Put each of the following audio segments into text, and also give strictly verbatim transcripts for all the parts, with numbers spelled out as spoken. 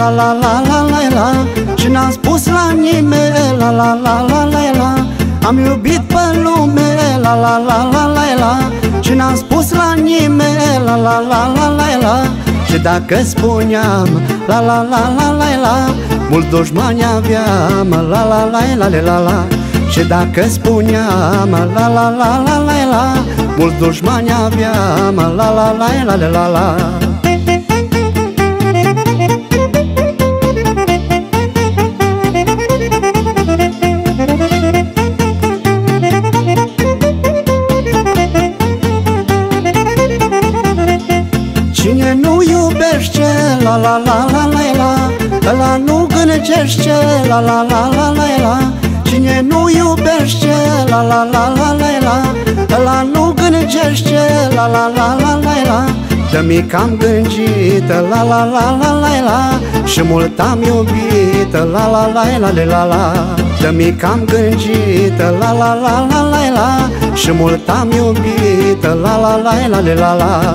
la la la la la. Și n-am spus la nimeni la la la la la la. Am iubit pe lume la la la la la la. Și n-am spus la nimeni la la la la la la. Și dacă spuneam la la la la la la, mulți dușmani aveam la la la la la la la. Și dacă spuneam la la la la la la, mulți dușmani aveam la la la la la la la. Cine nu iubește la la la la la la, ăla nu gâncește la la la la la la. Cine nu iubește la la la la la la, ăla nu gâncește la la la la la la. De mic am gândit la la la la la la, și mult am iubit la la la la la la la. De mic am gândit la la la la la la, și mult am iubit la la la la la la la.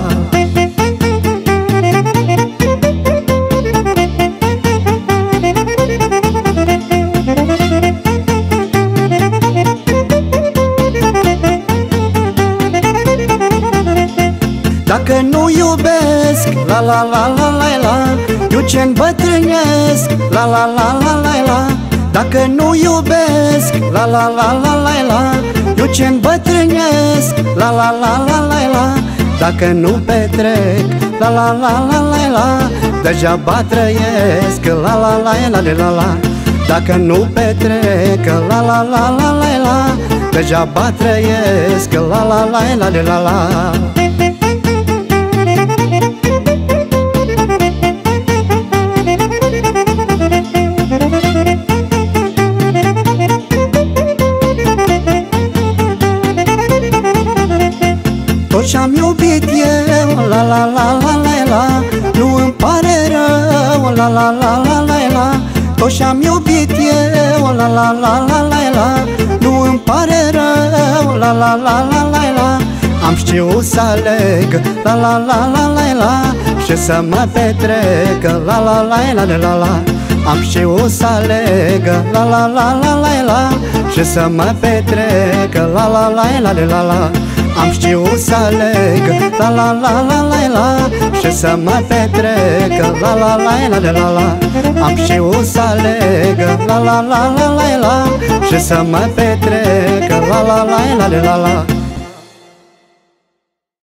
Dacă nu iubesc la la la la la la, eu ce îmbătrânesc la la la la la la. Dacă nu iubesc la la la la la la, eu ce îmbătrânesc la la la la la la. Dacă nu petrec la la la la la la, degeaba trăiesc la la la la la la. Dacă nu petrec la la la la la la, degeaba trăiesc la la la la la la. Tot ce-am iubit eu, la la la la la la, nu îmi pare rău, la la la la la la. Tot ce-am iubit eu, la la la la la la, nu îmi pare rău, la la la la la la. Am știut să aleg, la la la la la la, și să mă petrec, la la la la la la la. Am știut să aleg, la la la la la la, și să mă petrec, la la la la la la. Am știut să aleg la la la la la la, și să mă petrec la la la la la la. Am știut să aleg la la la la la la, și să mă petrec la la la la la la.